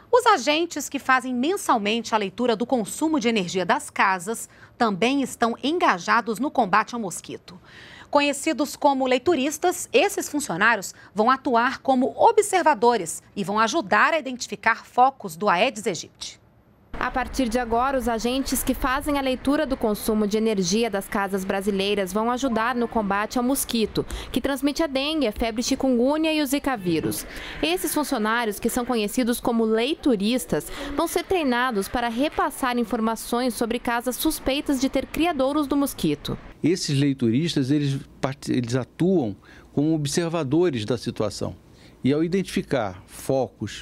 Os agentes que fazem mensalmente a leitura do consumo de energia das casas também estão engajados no combate ao mosquito. Conhecidos como leituristas, esses funcionários vão atuar como observadores e vão ajudar a identificar focos do Aedes aegypti. A partir de agora, os agentes que fazem a leitura do consumo de energia das casas brasileiras vão ajudar no combate ao mosquito, que transmite a dengue, a febre chikungunya e o zika vírus. Esses funcionários, que são conhecidos como leituristas, vão ser treinados para repassar informações sobre casas suspeitas de ter criadouros do mosquito. Esses leituristas, eles atuam como observadores da situação. E ao identificar focos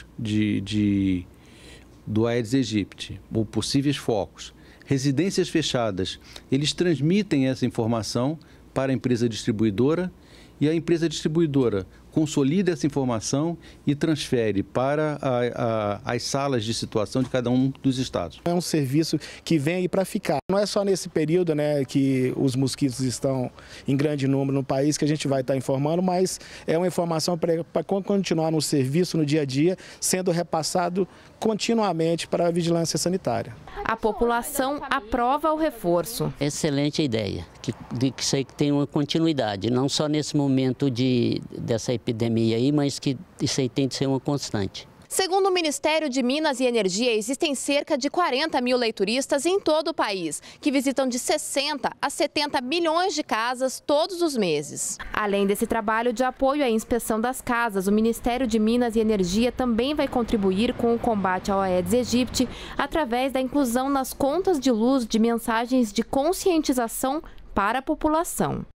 do Aedes aegypti, ou possíveis focos, residências fechadas, eles transmitem essa informação para a empresa distribuidora e a empresa distribuidora consolida essa informação e transfere para as salas de situação de cada um dos estados. É um serviço que vem aí para ficar. Não é só nesse período, né, que os mosquitos estão em grande número no país que a gente vai estar informando, mas é uma informação para continuar no serviço, no dia a dia, sendo repassado continuamente para a vigilância sanitária. A população aprova o reforço. Excelente ideia, que isso aí tem uma continuidade, não só nesse momento dessa epidemia aí, mas que isso aí tem de ser uma constante. Segundo o Ministério de Minas e Energia, existem cerca de 40 mil leituristas em todo o país, que visitam de 60 a 70 milhões de casas todos os meses. Além desse trabalho de apoio à inspeção das casas, o Ministério de Minas e Energia também vai contribuir com o combate ao Aedes aegypti através da inclusão nas contas de luz de mensagens de conscientização para a população.